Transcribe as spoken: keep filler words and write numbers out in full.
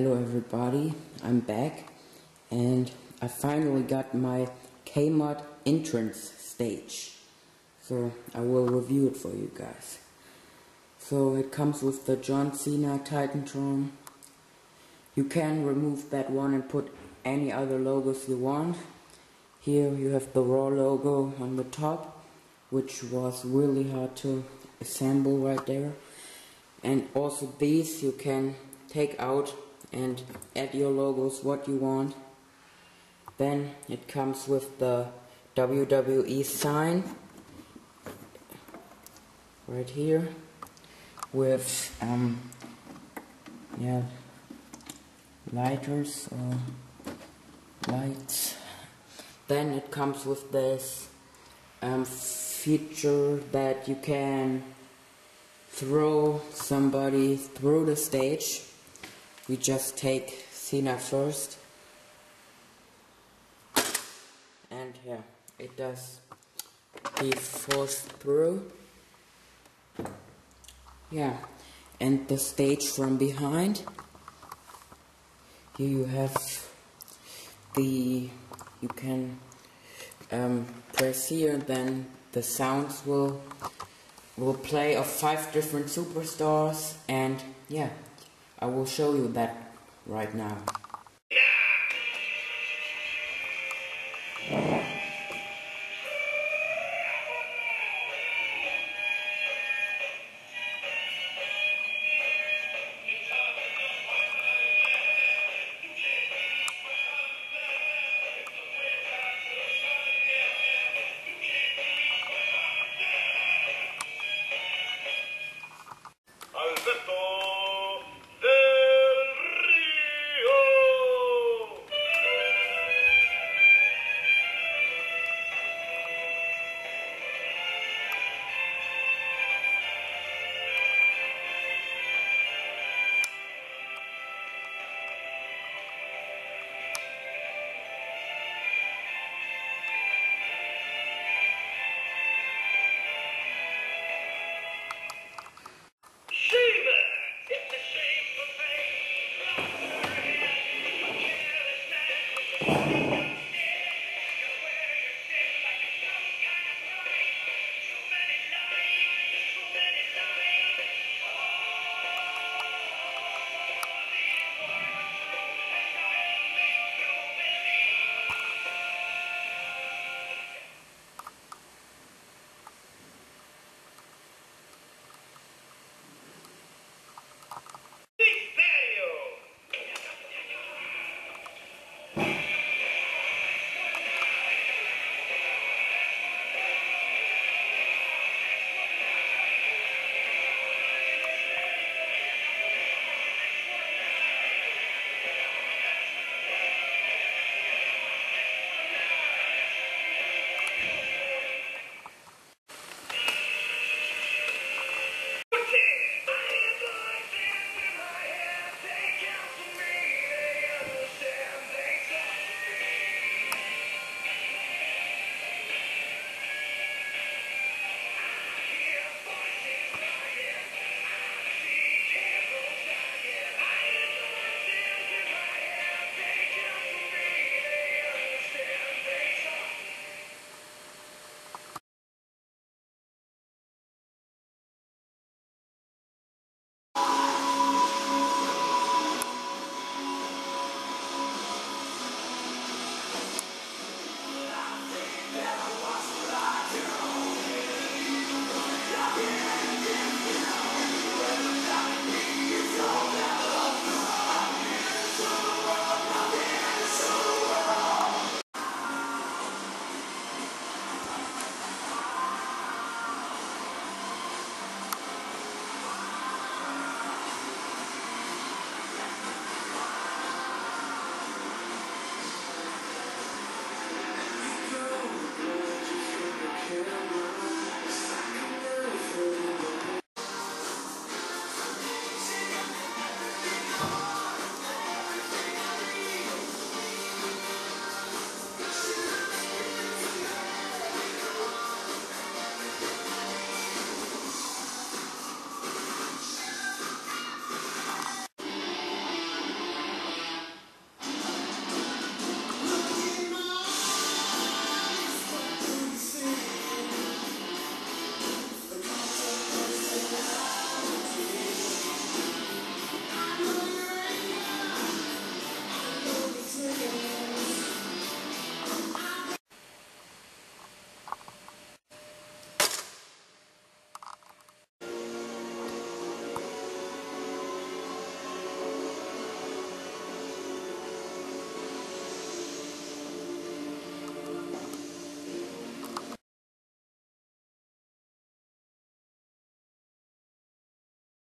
Hello everybody, I'm back and I finally got my K-Mod entrance stage. So I will review it for you guys. So it comes with the John Cena Titantron. You can remove that one and put any other logos you want. Here you have the Raw logo on the top, which was really hard to assemble right there. And also these you can take out and add your logos what you want. Then it comes with the W W E sign right here with um yeah lighters or lights. Then it comes with this um, feature that you can throw somebody through the stage. We just take Cena first, and yeah, it does. He falls through. Yeah, and the stage from behind. Here you have the. You can um, press here, then the sounds will will play of five different superstars, and yeah. I will show you that right now.